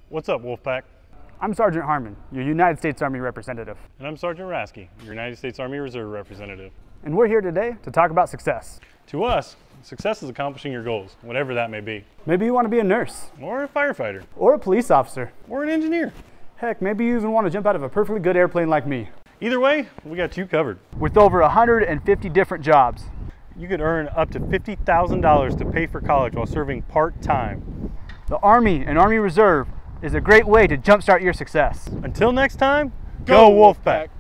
What's up, Wolfpack? I'm Sergeant Harmon, your United States Army representative. And I'm Sergeant Rasky, your United States Army Reserve representative. And we're here today to talk about success. To us, success is accomplishing your goals, whatever that may be. Maybe you want to be a nurse. Or a firefighter. Or a police officer. Or an engineer. Heck, maybe you even want to jump out of a perfectly good airplane like me. Either way, we got you covered. With over 150 different jobs. You could earn up to $50,000 to pay for college while serving part-time. The Army and Army Reserve is a great way to jumpstart your success. Until next time, go Wolfpack!